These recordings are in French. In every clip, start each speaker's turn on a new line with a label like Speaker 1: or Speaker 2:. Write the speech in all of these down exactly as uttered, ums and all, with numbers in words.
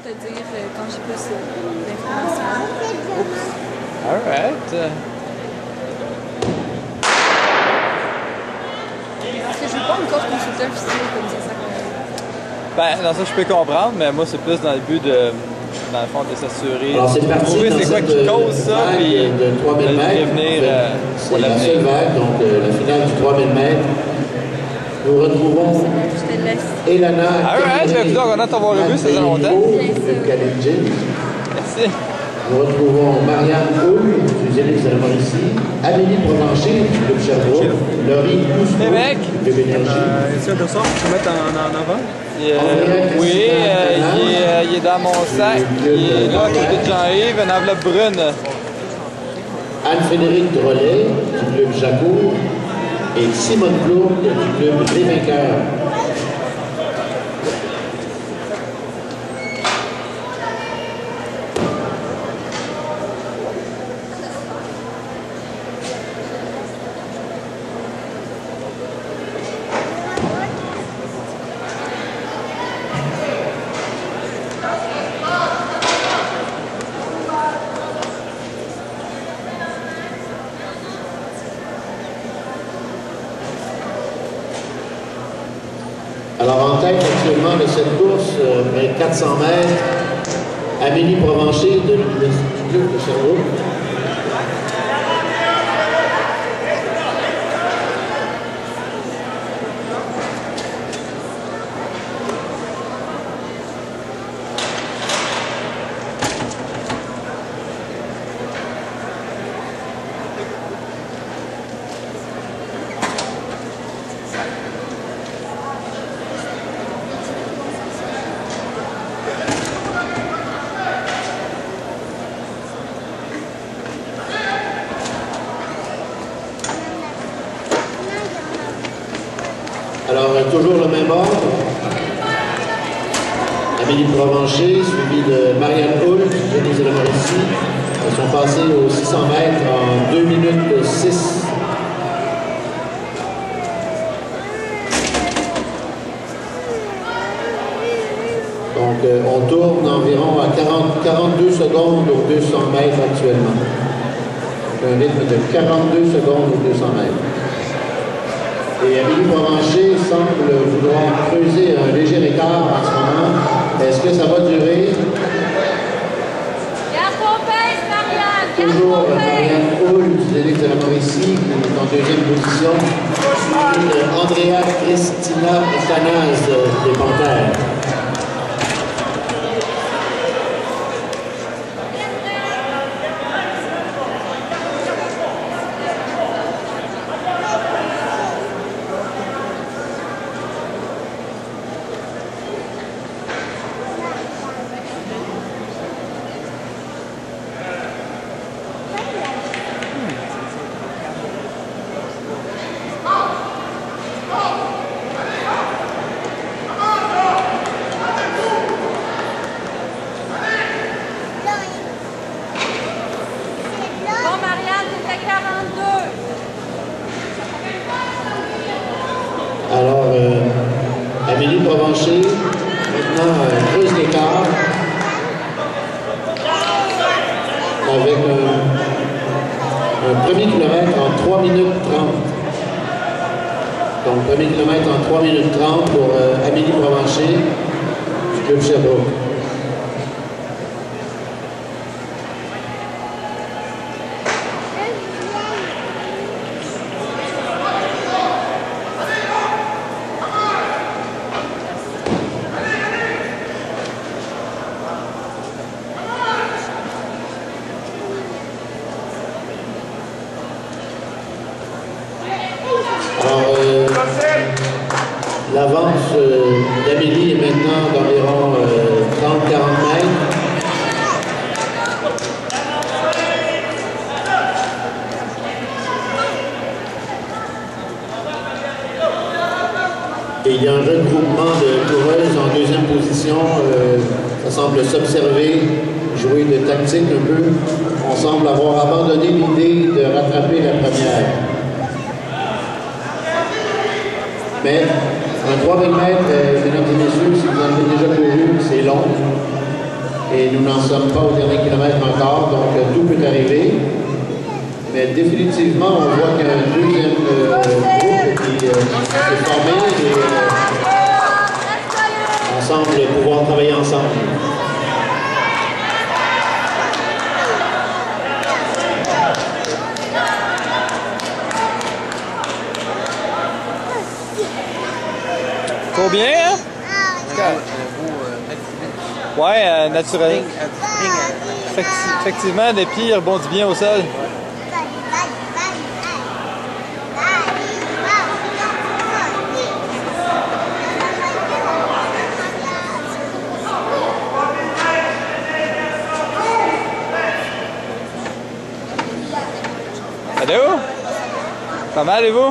Speaker 1: te dire euh, quand j'ai plus euh, d'informations.
Speaker 2: All right.
Speaker 1: Parce que je veux pas une coach consulteur physique comme ça, ça
Speaker 2: Ben, dans ça, je peux comprendre, mais moi, c'est plus dans le but de, dans le fond, de s'assurer, de trouver c'est quoi qui cause ça, puis de le prévenir euh, pour
Speaker 3: la seule vague, donc euh, la finale du trois mille mètres. Nous retrouvons Elana.
Speaker 2: All right, je vais vous en t'avoir revu, ça faisait longtemps. Merci.
Speaker 3: Nous retrouvons Marianne Hull du Zénith de la Mauricie, Amélie Provencher du Club Sherbrooke, Laurie Cousseau du Club Énergie.
Speaker 4: Est-ce que ça, je peux mettre en, en avant?
Speaker 2: Euh, oui, euh, il, est, euh, il est dans mon sac. Il est là à côté de Jean-Yves, une enveloppe brune.
Speaker 3: Anne-Frédérique Drolet du Club Jacour et Simone Plourde du Club Les Vainqueurs. Alors en tête actuellement de cette course, euh, quatre cents mètres, Amélie Provencher de l'Université du Club de Sherbrooke. Alors, toujours le même ordre. Amélie Provencher, suivie de Marianne Hull, du Zénith de la Mauricie. Elles sont passées aux six cents mètres en deux minutes six. Donc, euh, on tourne environ à quarante, quarante-deux secondes aux deux cents mètres actuellement. Donc, un rythme de quarante-deux secondes aux deux cents mètres. Et Amélie Provencher semble vouloir creuser un léger écart en ce moment. Est-ce que ça va durer?
Speaker 1: Garde ton pace, Marianne!
Speaker 3: Toujours Marianne Hull du Zénith de la Mauricie, qui est en deuxième position. Et Andrea Christina Tanaz des Panthères. Alors, euh, Amélie Provencher, maintenant, euh, creuse l'écart avec un, un premier kilomètre en trois minutes trente. Donc, premier kilomètre en trois minutes trente pour euh, Amélie Provencher du Club Sherbrooke. L'avance euh, d'Amélie est maintenant d'environ euh, trente à quarante mètres. Et il y a un regroupement de coureuses en deuxième position. Euh, ça semble s'observer, jouer de tactique un peu. On semble avoir abandonné l'idée de rattraper la première. Mais un trois mille mètres, euh, mesdames et messieurs, si vous en avez déjà couru, c'est long. n'en sommes pas au dernier kilomètre encore, donc euh, tout peut arriver. Mais définitivement, on voit qu'il y a un deuxième euh, groupe qui euh, s'est formé et euh, ensemble, pouvoir travailler ensemble.
Speaker 2: Trop bien, hein? Ouais, euh, naturel. Effecti effectivement, des pieds rebondissent bien au sol. Allô? Comment allez-vous?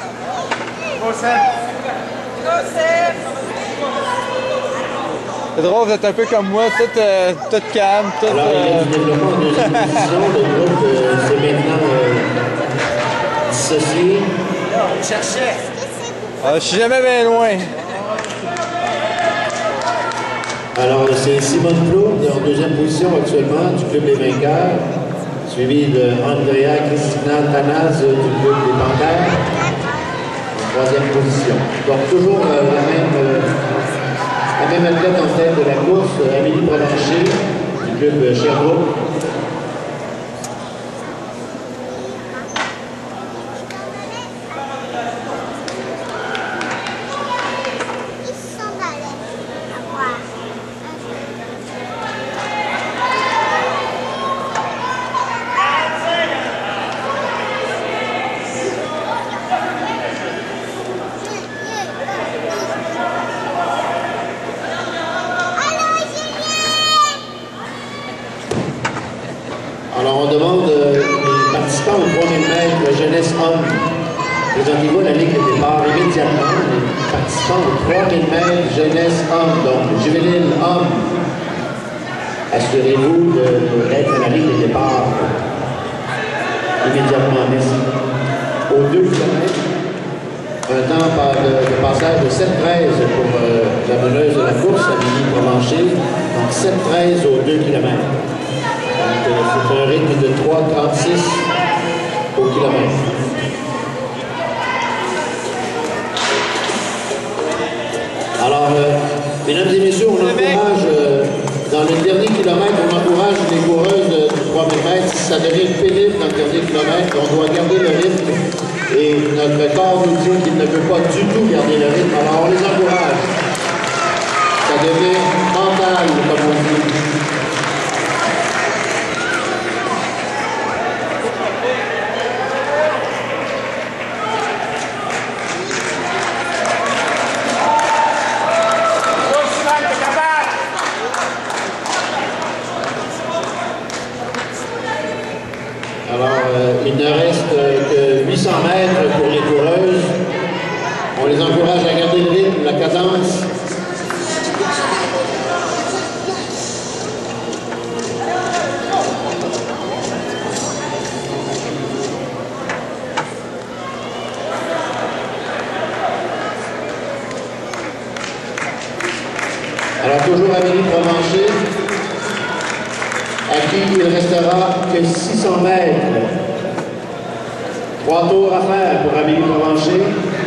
Speaker 2: C'est drôle, vous êtes un peu comme moi, tout, euh, tout calme, tout...
Speaker 3: Alors, il y a
Speaker 2: euh...
Speaker 3: du développement en deuxième position. Le groupe euh, s'est maintenant euh, dissocié.
Speaker 5: On cherchait.
Speaker 2: Ah, je suis jamais bien loin.
Speaker 3: Alors, c'est Simone Plourde en deuxième position actuellement du Club des Vainqueurs, suivi de Andrea Cristina Tanaz du Club des Panthères, en troisième position. Donc, toujours euh, la même... Euh, La même athlète en tête de la course, Amélie Provencher, du club Sherbrooke. Alors, on demande euh, les participants au trois mille mètres jeunesse homme. Présentez-vous à la ligne de départ immédiatement. Les participants au trois mille mètres jeunesse homme, donc juvénile homme. Assurez-vous d'être à la ligne de départ immédiatement. Merci. Aux deux kilomètres, un temps par, de, de passage de sept treize pour euh, la meneuse de la course, Amélie Provencher. Donc sept treize aux deux kilomètres. C'est un rythme de trois trente-six au kilomètre. Alors, euh, mesdames et messieurs, on encourage, euh, dans le dernier kilomètre, on encourage les coureuses euh, du trois mille mètres. Si ça devient pénible dans le dernier kilomètre, on doit garder le rythme. Et notre corps nous dit qu'il ne peut pas du tout garder le rythme. Alors, on les encourage. Ça devient mental, comme on dit. Alors, euh, il ne reste que huit cents mètres pour les coureuses. On les encourage à garder le rythme, la cadence. Alors, toujours Amélie Provencher, à qui il restera que six cents mètres. Trois tours à faire pour Amélie Provencher.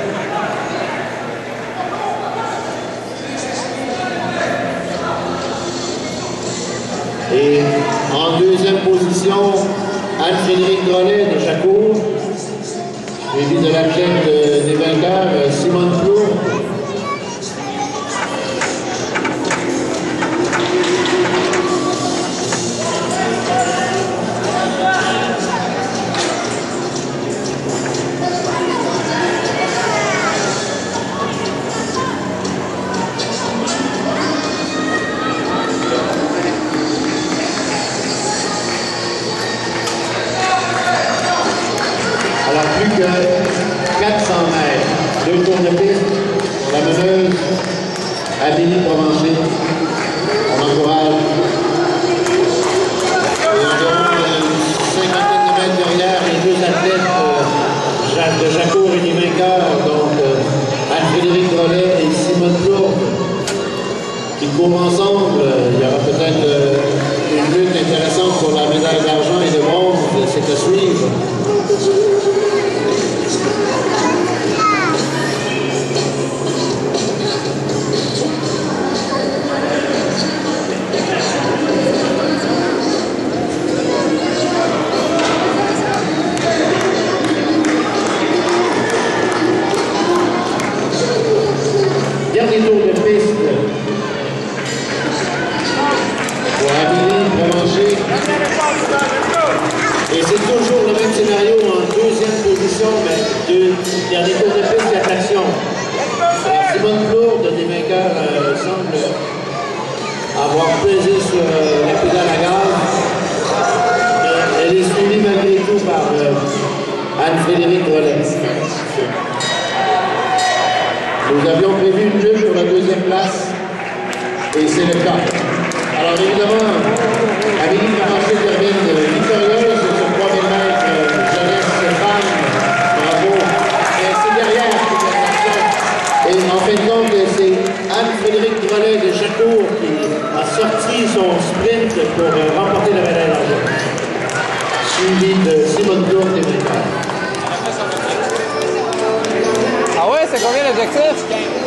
Speaker 3: Et en deuxième position, Anne-Frédérique Drolet de Chacour, suivi de l'athlète des vainqueurs, Simone Plourde. Alors, plus que quatre cents mètres. Deux tours de piste pour la meneuse Amélie Provencher. On encourage. Et environ une cinquantaine de mètres derrière les deux athlètes euh, de Chacour et des vainqueurs, donc euh, Anne-Frédérique Drolet et Simone Plourde, qui courent ensemble. Il y aura peut-être euh, pour la médaille d'argent et de bronze, c'est à suivre. Dernier tour de piste pour Amélie Provencher. Et c'est toujours le même scénario en deuxième position, mais deux, dernier tour de piste, il y a traction. Alors Simone Plourde, des vainqueurs, euh, semble avoir pesé sur euh, la pédale à gaz. Mais elle est suivie malgré tout par euh, Anne-Frédérique Drolet. Nous avions prévu une lutte pour la deuxième place, et c'est le cas. Alors évidemment, Amélie Provencher termine victorieuse sur trois mille mètres jeunesse femme. Bravo. Et c'est derrière toute la section. Et en fin de compte, c'est Anne-Frédérique Drolet de Chacour qui a sorti son sprint pour remporter la médaille d'argent. Suivi de Simone Plourde des vainqueurs.
Speaker 2: Ah ouais, c'est combien l'objectif?